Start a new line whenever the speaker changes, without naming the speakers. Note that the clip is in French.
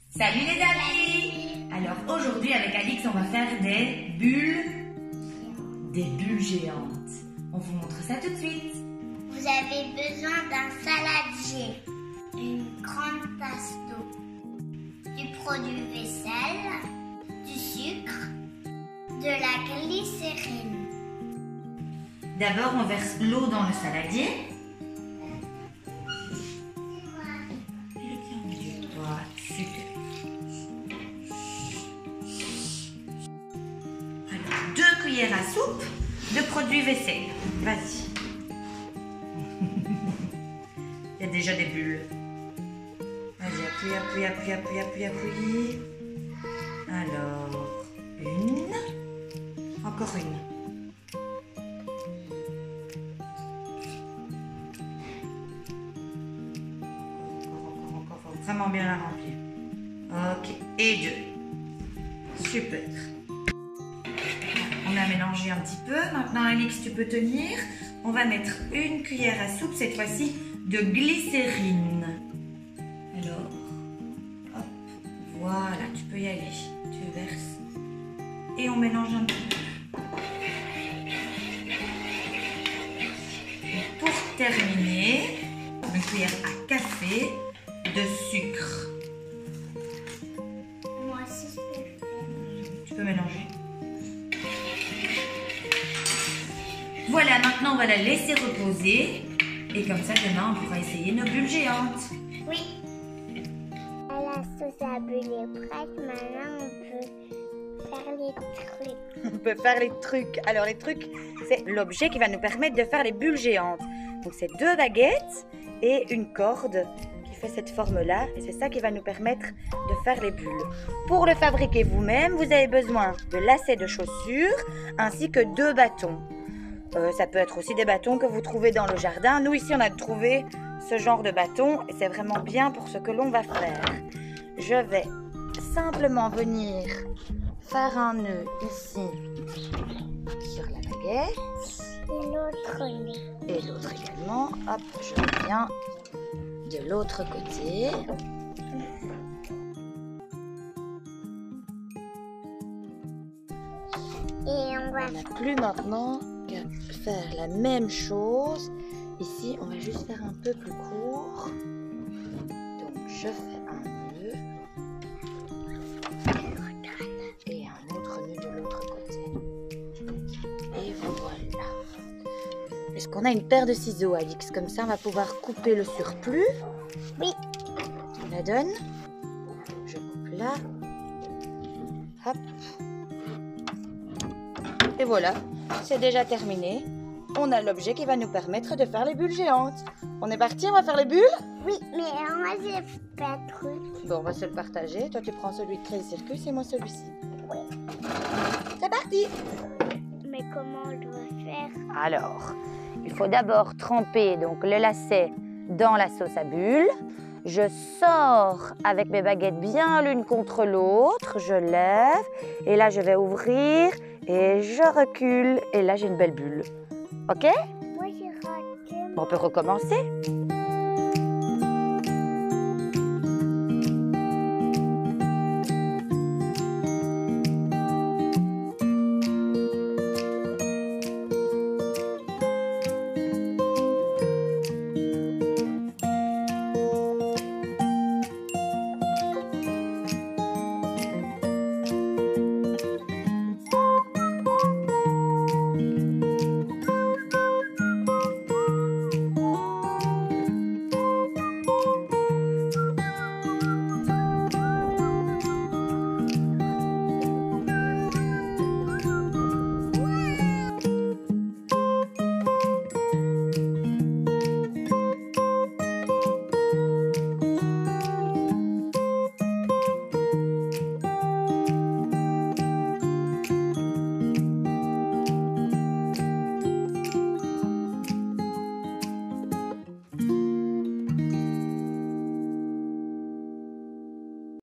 Salut les amis! Alors aujourd'hui avec Alix on va faire des bulles géantes. On vous montre ça tout de suite.
Vous avez besoin d'un saladier, une grande tasse d'eau, du produit vaisselle, du sucre, de la glycérine.
D'abord on verse l'eau dans le saladier. Voilà, super. Alors 2 cuillères à soupe de produit vaisselle. Vas-y. Il y a déjà des bulles. Vas-y, appuie. Alors, une. Encore une. Encore. Faut vraiment bien la remplir. Ok. Et 2. Super. On a mélangé un petit peu. Maintenant, Alix, tu peux tenir. On va mettre une cuillère à soupe, cette fois-ci, de glycérine. Alors, hop, voilà, tu peux y aller. Tu verses. Et on mélange un petit peu. Et pour terminer, une cuillère à café de sucre.
Moi aussi, je peux le faire.
Tu peux mélanger. Voilà, maintenant on va la laisser reposer. Et comme ça, demain, on pourra essayer nos bulles géantes.
Oui. La sauce à bulles est prête. Maintenant, on peut faire les trucs.
On peut faire les trucs. Alors, les trucs, c'est l'objet qui va nous permettre de faire les bulles géantes. Donc, c'est 2 baguettes et une corde qui fait cette forme-là. Et c'est ça qui va nous permettre de faire les bulles. Pour le fabriquer vous-même, vous avez besoin de lacets de chaussures ainsi que 2 bâtons. Ça peut être aussi des bâtons que vous trouvez dans le jardin. Nous, ici, on a trouvé ce genre de bâton et c'est vraiment bien pour ce que l'on va faire. Je vais simplement venir faire un nœud ici sur la baguette.
Et l'autre nez.
Et l'autre également. Hop, je viens de l'autre côté.
Et on va
On n'a plus maintenant qu'à faire la même chose. Ici, on va juste faire un peu plus court. Donc, je fais un nœud. Et un autre nœud de l'autre côté. Et voilà. Est-ce qu'on a une paire de ciseaux, Alix? Comme ça, on va pouvoir couper le surplus.
Oui.
Tu la donnes. Je coupe là. Hop. Et voilà, c'est déjà terminé. On a l'objet qui va nous permettre de faire les bulles géantes. On est parti, on va faire les bulles?
Oui, mais moi j'ai pas de truc.
Bon, on va se le partager. Toi, tu prends celui de Créer Circus et moi celui-ci.
Oui.
C'est parti!
Mais comment on doit faire?
Alors, il faut d'abord tremper donc le lacet dans la sauce à bulles. Je sors avec mes baguettes bien l'une contre l'autre. Je lève et là, je vais ouvrir et je recule. Et là, j'ai une belle bulle. OK?
Moi j'ai raté.
On peut recommencer.